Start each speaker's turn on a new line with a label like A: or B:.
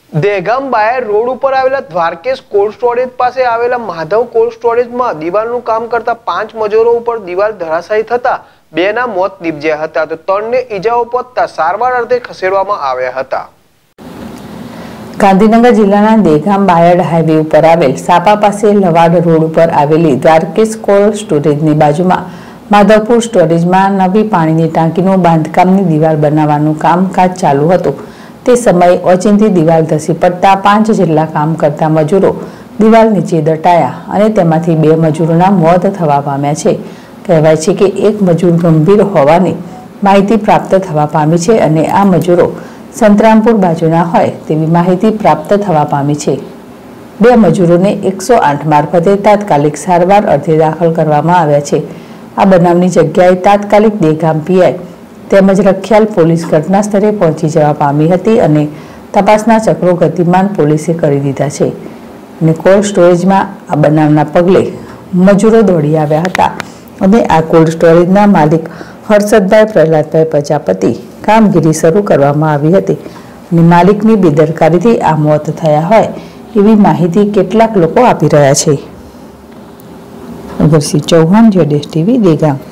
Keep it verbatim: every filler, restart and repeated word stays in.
A: Dehgam Bayad road ઉપર આવેલા Dwarkesh cold storage પાસે આવેલા માધવ કોલ્ડ સ્ટોરેજમાં દિવાલનું કામ કરતા પાંચ મજૂરો ઉપર દિવાલ ધરાશાયી થતા બેના મોત નીપજ્યા હતા તો ત્રણને ઈજાઓ પહોંચતા સારવાર અર્થે ખસેડવામાં આવ્યા હતા।
B: ગાંધીનગર જિલ્લાના દહેગામ બાયડ હાઈવે ઉપર આવેલ સાપા પાસે લવાડ રોડ ઉપર આવેલી દ્વારકેશ કોલ્ડ સ્ટોરેજની બાજુમાં માધવપુર સ્ટોરેજમાં નવી પાણીની ટાંકીનું બાંધકામની દિવાલ બનાવવાનું કામકાજ ચાલુ હતું। તે સમયે ઓચિંતી દિવાલ ધસી પડતા પાંચ જેટલા કામ કરતા મજૂરો દિવાલ નીચે દટાયા અને તેમાંથી બે મજૂરોના મોત થવા પામ્યા છે। કહેવાય છે કે એક મજૂર ગંભીર હોવાની માહિતી પ્રાપ્ત થવા પામી છે અને આ મજૂરો સંતરામપુર બાજુના હોય તેવી માહિતી પ્રાપ્ત થવા પામી છે। બે મજૂરોને એકસો આઠ મારફતે તાત્કાલિક સારવાર અર્થે દાખલ કરવામાં આવ્યા છે। આ બનાવની જગ્યાએ તાત્કાલિક દહેગામ પીઆઈ તેમજ રખિયાલ પોલીસ ઘટના સ્થળે પહોંચી જવા પામી હતી અને તપાસના ચક્રો ગતિમાન પોલીસે કરી દીધા છે અને કોલ્ડ સ્ટોરેજમાં આ બનાવના પગલે મજૂરો દોડી આવ્યા હતા અને આ કોલ્ડ સ્ટોરેજના માલિક હર્ષદભાઈ પ્રહલાદભાઈ પ્રજાપતિ કામગીરી શરૂ કરવામાં આવી હતી અને માલિકની બેદરકારીથી આ મોત થયા હોય એવી માહિતી કેટલાક લોકો આપી રહ્યા છે। અગરસિંહ ચૌહાણ, જેડેશ ટીવી, દહેગામ।